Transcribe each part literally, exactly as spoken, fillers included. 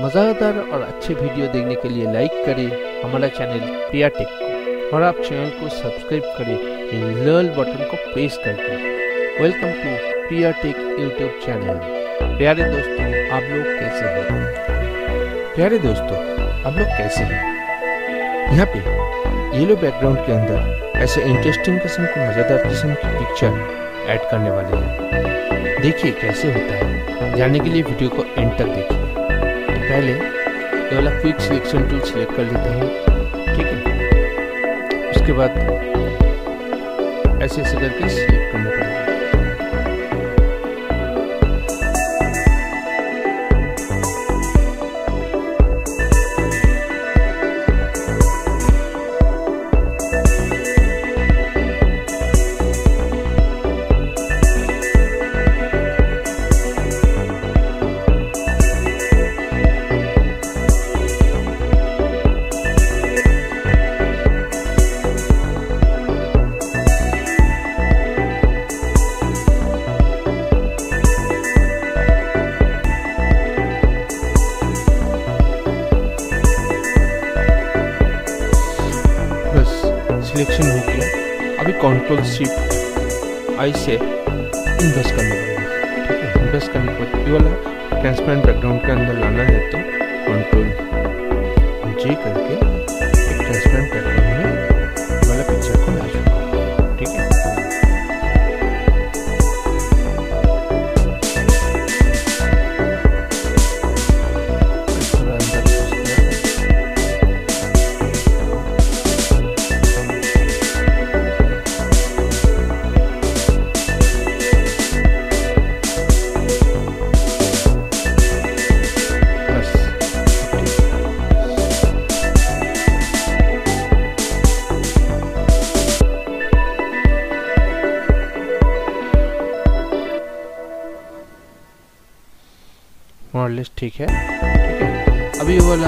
मज़ेदार और अच्छे वीडियो देखने के लिए लाइक करें हमारा चैनल प्रिया टेक को और आप चैनल को सब्सक्राइब करें लाल बटन को प्रेस करके। Welcome to Priya tech YouTube channel. प्यारे दोस्तों, आप लोग कैसे हैं? प्यारे दोस्तों, आप लोग कैसे हैं? यहाँ पे येलो बैकग्राउंड के अंदर ऐसे इंटरेस्टिंग किस्म की मज़ेदार किस्म की पिक्चर ऐड करने वाले हैं। देखिए कैसे होता है। जानने के लिए वीडियो को एंड तक देखिए। पहले ये वाला क्विक सिलेक्शन टूल सिलेक्ट कर लेता हूँ, ठीक है। उसके बाद ऐसे ऐसे करके सिलेक्ट करना पड़ेगा। सिलेक्शन हो गया। अभी कंट्रोल शिफ्ट आई से इन्वर्स करना पड़ेगा, ठीक है। इन्वर्स करने के बाद ये वाला ट्रांसपेरेंट बैकग्राउंड के अंदर लाना है तो कंट्रोल जे करके एक ट्रांसपेरेंट बैकग्राउंड में वाला पिक्चर को ला चुका, ठीक है। मॉडलेस ठीक है, ठीक है। अभी ये वाला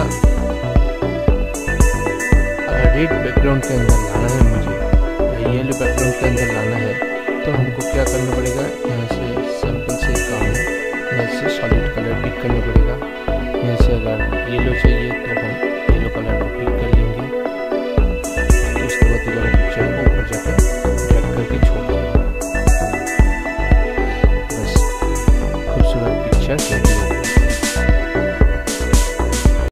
अगर रेड बैकग्राउंड के अंदर लाना है मुझे या येलो बैकग्राउंड के अंदर लाना है तो हमको क्या करना पड़ेगा? यहाँ से सिंपल से काम है, यहाँ से सॉलिड कलर पिक करना पड़ेगा। यहाँ से अगर येलो चाहिए